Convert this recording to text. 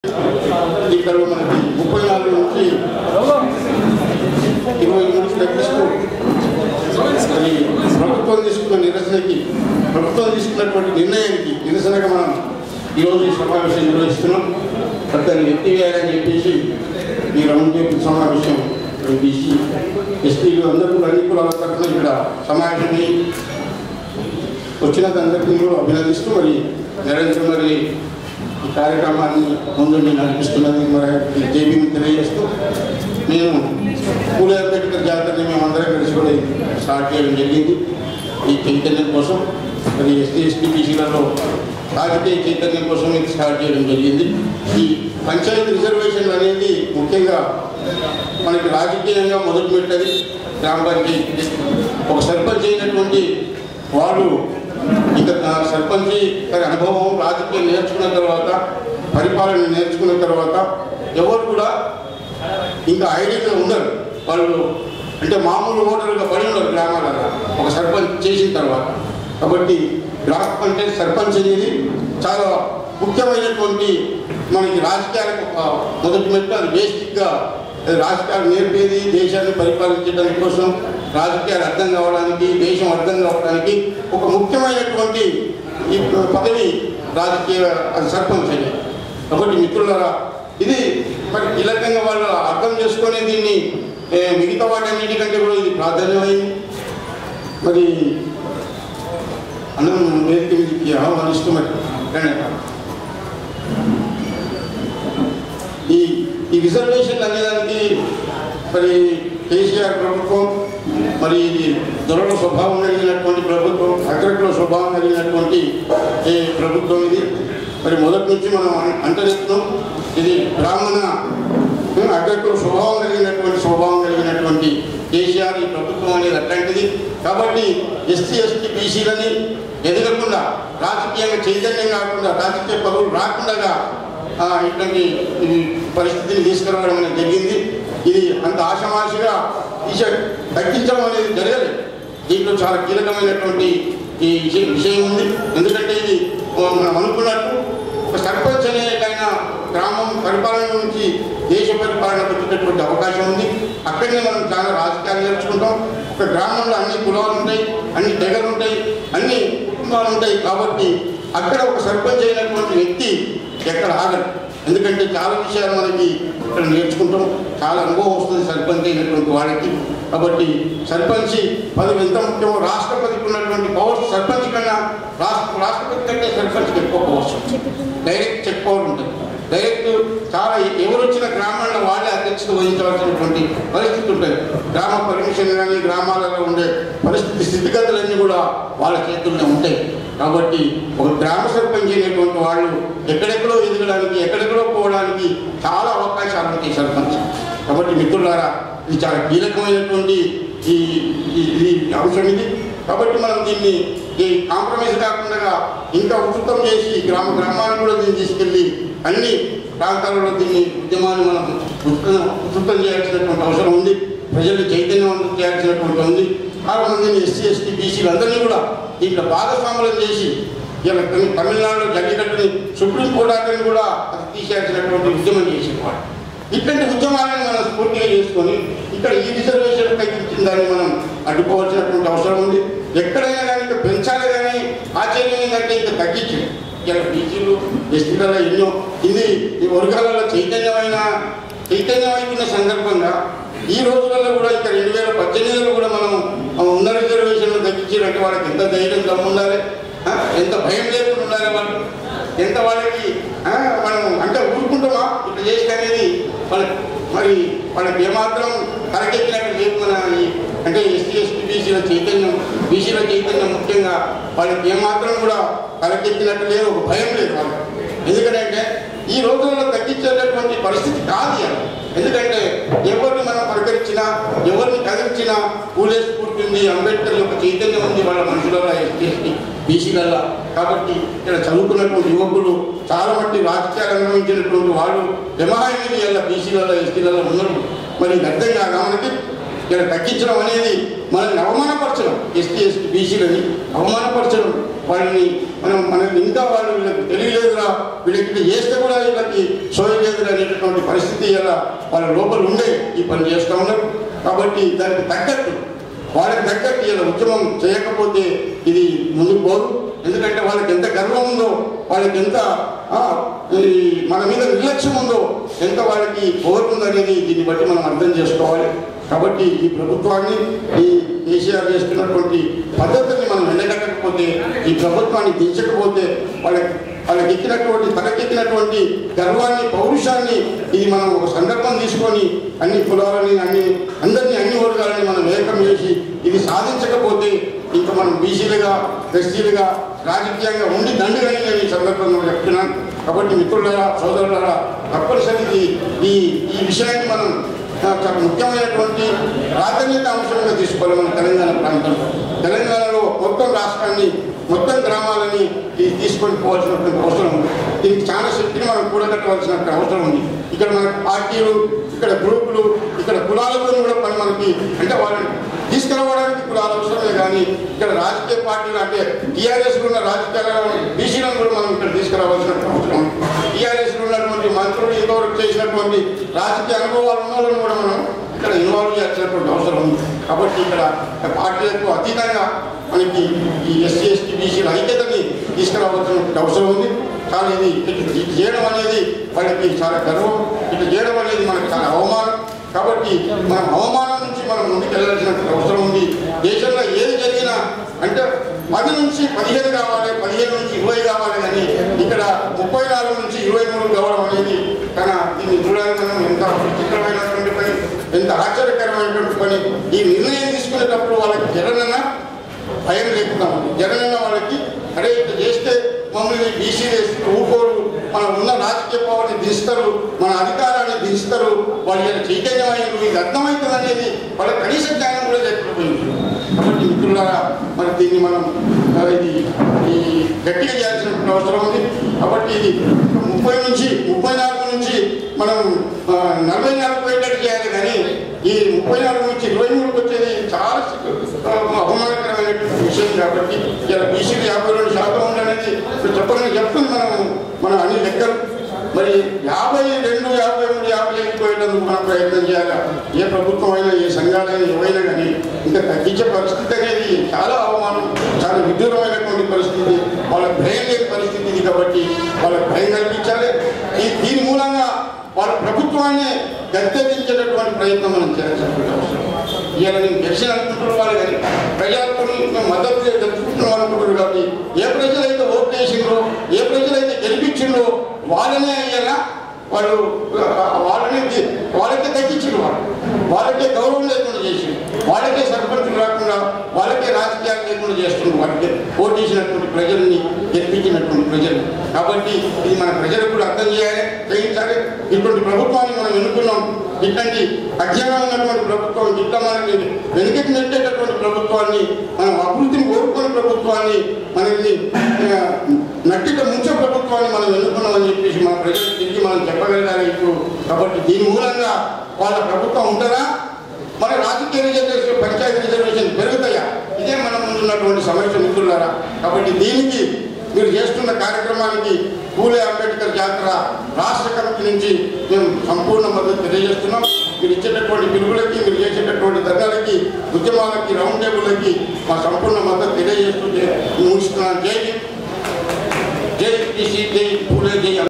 ఇక్కడ మనకి 34 నుంచి 23 తగ్గిస్తూ ప్రభుత్వం తీసుకున్న నిరసనకి ప్రభుత్వం తీసుకున్నటువంటి నిర్ణయానికి నిరసనగా మనం ఈరోజు ఈ సమావేశం నిర్వహిస్తున్నాం. దాన్ని ఎత్తివేయాలని చెప్పేసి ఈ రౌండ్ టేబుల్ సమావేశం బీసీ ఎస్టీలు అందరూ అన్ని కులాల తరఫున ఇక్కడ సమావేశమై వచ్చినందరికీ కూడా అభినందిస్తూ మరి నరేంద్ర మరి ఈ కార్యక్రమాన్ని ముందుండి నడిపిస్తున్నది మరి జేబీని తెలియజేస్తూ నేను పూలే అంబేద్కర్ జాతరని మేమందరం కలిసి కూడా స్టార్ట్ చేయడం జరిగింది. ఈ చైతన్యం కోసం మరి ఎస్టీ బీసీలలో రాజకీయ చైతన్యం కోసం ఇది స్టార్ట్ చేయడం జరిగింది. ఈ పంచాయతీ రిజర్వేషన్లు అనేది ముఖ్యంగా మనకి రాజకీయంగా మొదలుపెట్టేది గ్రామ పంచాయతీ. ఒక సర్పంచ్ అయినటువంటి వాడు ఇంకా సర్పంచ్ గారి అనుభవం రాజకీయం నేర్చుకున్న తర్వాత పరిపాలన నేర్చుకున్న తర్వాత ఎవరు కూడా ఇంకా ఐడియాగా ఉండరు. వాళ్ళు అంటే మామూలు ఓటర్లుగా పడి ఉండరు గ్రామాలలో ఒక సర్పంచ్ చేసిన తర్వాత. కాబట్టి గ్రామ పంచాయతీ సర్పంచ్ అనేది చాలా ముఖ్యమైనటువంటి మనకి రాజకీయాలకు మొదటి మెట్టు. అది బేసిక్గా రాజకీయాలు నేర్పేది దేశాన్ని పరిపాలించడానికి కోసం, రాజకీయాలు అర్థం కావడానికి, దేశం అర్థం కావడానికి ఒక ముఖ్యమైనటువంటి ఈ పదవి రాజకీయ సర్పంచ్ అనేది. కాబట్టి మిత్రులారా ఇది మరి కీలకంగా వాళ్ళు అర్థం చేసుకునే దీన్ని మిగతా వాటన్నిటికంటే కూడా ఇది ప్రాధాన్యమైంది. మరి అన్నం వేదిక మీదకి ఆహ్వానిస్తూ మరి ఈ రిజర్వేషన్లు అనేదానికి మరి కేసీఆర్ ప్రభుత్వం మరి ఇది దొరల స్వభావం కలిగినటువంటి ప్రభుత్వం, అగ్రకుల స్వభావం కలిగినటువంటి ప్రభుత్వం ఇది. మరి మొదటి నుంచి మనం అంటరిస్తున్నాం ఇది బ్రాహ్మణ అగ్రకుల స్వభావం కలిగినటువంటి కేసీఆర్ ఈ ప్రభుత్వం అనేది అట్లాంటిది. కాబట్టి ఎస్సీ బీసీలని ఎదగకుండా రాజకీయంగా చైతన్యం కాకుండా రాజకీయ పదవులు రాకుండా ఇట్లాంటి పరిస్థితిని తీసుకురావడం అనేది జరిగింది. ఇది అంత ఆషమాషిగా తగ్గించడం అనేది జరగలేదు. దీంట్లో చాలా కీలకమైనటువంటి ఈ విషయం ఉంది. ఎందుకంటే ఇది మనం అనుకున్నట్టు ఒక సర్పంచ్ అనేటైనా గ్రామం పరిపాలన నుంచి దేశ పరిపాలన వచ్చేటటువంటి అవకాశం ఉంది. అక్కడనే మనం చాలా రాజకీయాలు నేర్చుకుంటాం. ఒక గ్రామంలో అన్ని కులాలు ఉంటాయి, అన్ని తెగలు ఉంటాయి, అన్ని కుటుంబాలు ఉంటాయి. కాబట్టి అక్కడ ఒక సర్పంచ్ అయినటువంటి వ్యక్తి ఎక్కడ ఆగడు. ఎందుకంటే చాలా విషయాలు మనకి ఇక్కడ నేర్చుకుంటాం, చాలా అనుభవం వస్తుంది సర్పంచ్ అయినటువంటి వాడికి. కాబట్టి సర్పంచ్ పదవి ఎంత ముఖ్యమో రాష్ట్రపతికి ఉన్నటువంటి పవర్స్ సర్పంచ్ కన్నా రాష్ట్రపతి కంటే సర్పంచ్కి ఎక్కువ పవర్స్ డైరెక్ట్ చెక్ పవర్ ఉంటుంది. డైరెక్ట్ చాలా ఎవరు వచ్చిన గ్రామాల్లో వాళ్ళే అధ్యక్షత వహించవలసినటువంటి పరిస్థితి ఉంటుంది. గ్రామ పర్మిషన్ కానీ గ్రామాలలో ఉండే పరిస్థితి స్థితిగతులన్నీ కూడా వాళ్ళ చేతుల్లో ఉంటాయి. కాబట్టి ఒక గ్రామ సర్పంచ్ అయినటువంటి వాళ్ళు ఎక్కడెక్కడో ఎదగడానికి ఎక్కడెక్కడో పోవడానికి చాలా అవకాశాలు ఉంటాయి సర్పంచ్. కాబట్టి మిత్రులారా ఇది చాలా కీలకమైనటువంటి ఈ అంశం ఇది. కాబట్టి మనం దీన్ని కాంప్రమైజ్ కాకుండా ఇంకా ఉచితం చేసి గ్రామాలను కూడా దీన్ని తీసుకెళ్ళి అన్ని ప్రాంతాలలో దీన్ని ఉద్యమాన్ని మనం ఉచితం చేయాల్సినటువంటి అవసరం ఉంది. ప్రజల్ని చైతన్యవంతం చేయాల్సినటువంటి ఉంది. చాలా మందిని ఎస్సీ బీసీలు అందరినీ కూడా దీంట్లో భాగస్వాములను చేసి ఇలా తమిళనాడులో జల్లికట్టుని సుప్రీంకోర్టు ఆర్డర్ని కూడా అది తీసేయాల్సినటువంటి ఉద్యమం చేసేవాడు. ఇట్లాంటి ఉద్యమాలను మనం స్ఫూర్తిగా చేసుకొని ఇక్కడ ఈ రిజర్వేషన్ తగ్గించిన దాన్ని మనం అడ్డుకోవాల్సినటువంటి అవసరం ఉంది. ఎక్కడైనా కానీ ఇంకా పెంచాలి కానీ ఆశ్చర్యం ఏంటంటే ఇంకా తగ్గించండి. ఇలా బీసీలు ఎస్టీలలో ఎన్నో ఇది ఈ వర్గాలలో చైతన్యమవుతున్న సందర్భంగా ఈ రోజులలో కూడా ఇంకా 2018లో కూడా మనం ఉన్న రిజర్వేషన్లు తగ్గించినట్టు వాళ్ళకి ఎంత ధైర్యం దమ్ముండాలి, ఎంత భయం లేకుండా ఉండాలి, వాళ్ళు ఎంత వాళ్ళకి మనం అంటే ఊరుకుంటామా ఇట్లా చేసి అనేది వాళ్ళకి మరి వాళ్ళకి ఏమాత్రం కరకెక్కినట్టు లేదు. మన అంటే ఎస్సీ బీసీల చైతన్యం ముఖ్యంగా వాళ్ళకి ఏమాత్రం కూడా కరకెక్కినట్టు లేదు, ఒక భయం లేదు వాళ్ళకి. ఎందుకంటే ఈ రోజుల్లో తగ్గించేటటువంటి పరిస్థితి కాదు. ఎందుకంటే ఎవరిని మనం పరికరించినా ఎవరిని కదిలించినా పూలే స్ఫూర్తి ఉంది, అంబేద్కర్ యొక్క చైతన్యం ఉంది వాళ్ళ మనుషులలో ఎస్టీ బీసీలలో. కాబట్టి ఇక్కడ చదువుకున్నటువంటి యువకులు చాలా మట్టి రాజకీయాలు అనుభవించినటువంటి వాళ్ళు ఎమహాయిని ఇలా బీసీలలో ఎస్టీలలో ఉన్నారు. మరి అర్థం కాగా మనకి ఇలా తగ్గించడం అనేది మనల్ని అవమానపరచడం, ఎస్టీ బీసీలని అవమానపరచడం, వాళ్ళని మనకి ఇంకా వాళ్ళు వీళ్ళకి తెలియలేదురా, వీళ్ళకి చేస్తే కూడా వీళ్ళకి సోయలేదురా అనేటటువంటి పరిస్థితి ఇలా వాళ్ళ లోపల ఉండే ఈ పని చేస్తూ ఉన్నారు. కాబట్టి దానికి తగ్గట్టు వాళ్ళకి తగ్గట్టు ఇలా ఉద్యమం చేయకపోతే ఇది ముందుకు పోదు. ఎందుకంటే వాళ్ళకి ఎంత గర్వం ఉందో, వాళ్ళకి ఎంత మన మీద నిర్లక్ష్యం ఉందో, ఎంత వాళ్ళకి పోతుందనేది దీన్ని బట్టి మనం అర్థం చేసుకోవాలి. కాబట్టి ఈ ప్రభుత్వాన్ని, ఈ కేసీఆర్ చేస్తున్నటువంటి పద్ధతిని మనం ఎండగట్టకపోతే, ఈ ప్రభుత్వాన్ని దించకపోతే తనకెక్కినటువంటి గర్వాన్ని, పౌరుషాన్ని ఇది మనం ఒక సందర్భం తీసుకొని అన్ని కులాలని అన్ని వర్గాలని మనం ఏకం చేసి ఇది సాధించకపోతే ఇంకా మనం బీసీలుగా, ఎస్సీలుగా రాజకీయంగా ఉండి దండుగా ఈ సందర్భంగా చెప్తున్నాను. కాబట్టి మిత్రులారా, సోదరులారా, తప్పనిసరి ఈ విషయాన్ని మనం చాలా ముఖ్యమైనటువంటి ప్రాధాన్యత అంశంగా తీసుకోవాలి. మన తెలంగాణ ప్రాంతంలో, తెలంగాణలో మొత్తం రాష్ట్రాన్ని, మొత్తం గ్రామాలని తీసుకొని పోవాల్సినటువంటి అవసరం ఉంది. దీనికి చాలా శక్తిని మనం కూడగట్టవలసిన అవసరం ఉంది. ఇక్కడ మన పార్టీలు, ఇక్కడ గ్రూపులు, ఇక్కడ కులాలతో కూడా పని మనకి, అంటే వాళ్ళని తీసుకురావడానికి కులాలు అవసరమే. కానీ ఇక్కడ రాజకీయ పార్టీలు అంటే టీఆర్ఎస్లో ఉన్న రాజకీయాలను, బీసీలను కూడా మనం ఇక్కడ తీసుకురావాల్సిన అవసరం ఉంది. టీఆర్ఎస్లో ఉన్నటువంటి మంత్రులు ఇంతవరకు చేసినటువంటి రాజకీయ అనుభవాలు ఉన్న వాళ్ళని కూడా మనం ఇక్కడ ఇన్వాల్వ్ చేయాల్సినటువంటి అవసరం ఉంది. కాబట్టి ఇక్కడ పార్టీలకు అతీతంగా మనకి ఈ ఎస్సీ ఎస్టీ బీసీల ఐక్యతని తీసుకురావాల్సినటువంటి అవసరం ఉంది. కానీ ఇది చేయడం అనేది వాళ్ళకి చాలా గర్వం, ఇట్లా చేయడం అనేది మనకి చాలా అవమానం. కాబట్టి మనం అవమానం నుంచి మనం ముందుకు వెళ్ళాల్సినటువంటి అవసరం ఉంది. దేశంలో ఏది జరిగినా అంటే 10 నుంచి 15 కావాలి, 15 నుంచి 20 కావాలి, కానీ ఇక్కడ 34 నుంచి 23 కావడం అనేది దీన్ని చూడడానికి మనం ఎంత విచిత్రమైనటువంటి పని, ఎంత ఆశ్చర్యకరమైనటువంటి పని. ఈ నిర్ణయం తీసుకునేటప్పుడు వాళ్ళకి జగనన్న భయం లేకుండా ఉంది. జగనన్న వాళ్ళకి అరే ఇట్లా చేస్తే మమ్మల్ని బీసీలు ఊకోరు, మనం ఉన్న రాజకీయ పవర్ని దించుతారు, మన అధికారాన్ని దించుతారు, వాళ్ళ చైతన్యమైన ఇది అర్థమవుతుంది అనేది వాళ్ళ కనీస జ్ఞానం కూడా లేకపోయింది. కాబట్టి మిత్రులారా, మరి దీన్ని మనం ఈ గట్టిగా చేయాల్సినటువంటి అవసరం ఉంది. కాబట్టి ఇది 30 నుంచి 34 నుంచి మనం 44 పోయేటట్టు చేయాలి. కానీ ఈ 34 నుంచి 23 వచ్చేది చాలా అవమానకరమైనటువంటి విషయం. కాబట్టి ఇలా బీసీలు 52% ఉండనేది చెప్తుంది మనం అన్ని లెక్కలు. మరి 52, 53, 55 పోయేటందుకు మనం ప్రయత్నం చేయాలి. ఏ ప్రభుత్వం అయినా, ఏ సంఘాలైనా, ఏవైనా కానీ ఇంకా తగ్గించే పరిస్థితి అనేది చాలా అవమానం, చాలా విదూరమైనటువంటి పరిస్థితి, వాళ్ళకి భయం లేని పరిస్థితి ఇది. కాబట్టి వాళ్ళకి భయం కల్పించాలి. దీని మూలంగా వాళ్ళ ప్రభుత్వాన్ని గద్దెదించేటటువంటి ప్రయత్నం మనం చేయాల్సినటువంటి అవసరం. ఇవాళ నేను గెలిచిన అనుకుంటున్న వాళ్ళు కానీ ప్రజలకు మేము మద్దతు జరుపుకుంటున్నాం అనుకుంటున్నారు. కాబట్టి ఏ ప్రజలైతే ఓటు వేసిండ్రో, ఏ ప్రజలైతే గెలిపించిండ్రో వాళ్ళనే అయ్యేలా వాళ్ళకే తగ్గించిండు, వాళ్ళకే గౌరవం లేకుండా చేసిండు, వాళ్ళకే సర్పంచులు రాకుండా, వాళ్ళకే రాజకీయాలు లేకుండా చేస్తున్నారు, వాళ్ళకే ఓటు వేసినటువంటి ప్రజల్ని, గెలిపించినటువంటి ప్రజలు. కాబట్టి ఇది మన ప్రజలకు కూడా అర్థం చేయించాలి. ఇటువంటి ప్రభుత్వాన్ని మనం ఎన్నుకున్నాం. ఇట్లాంటి అజ్ఞానం ఉన్నటువంటి ప్రభుత్వం, ఇట్లా మనకి వెనుకకి నెట్టేటటువంటి ప్రభుత్వాన్ని, మనం అభివృద్ధిని కోరుకునే ప్రభుత్వాన్ని, మనకి నట్టిక ముంచే ప్రభుత్వాన్ని మనం ఎన్నుకున్నామని చెప్పేసి మన ప్రజలకు తిరిగి మనం చెప్పగలగాలి ఇప్పుడు. కాబట్టి దీని మూలంగా వాళ్ళ ప్రభుత్వం ఉంటుందా, మన రాజకీయ రిజర్వేషన్, పంచాయతీ రిజర్వేషన్ పెరుగుతాయా? ఇదే మన ముందున్నటువంటి సమస్య మిత్రులారా. కాబట్టి దీనికి మీరు చేస్తున్న కార్యక్రమానికి పూలే అంబేద్కర్ జాతర రాష్ట్ర కమిటీ నుంచి మేము సంపూర్ణ మద్దతు తెలియజేస్తున్నాం. మీరు ఇచ్చేటటువంటి పిలుపులకి, మీరు చేసేటటువంటి ధర్నాలకి, ఉద్యమాలకి, రౌండ్ టేబుల్లకి మా సంపూర్ణ మద్దతు తెలియజేస్తుంటే ముగిస్తున్నాను. జై జై పూలే, జై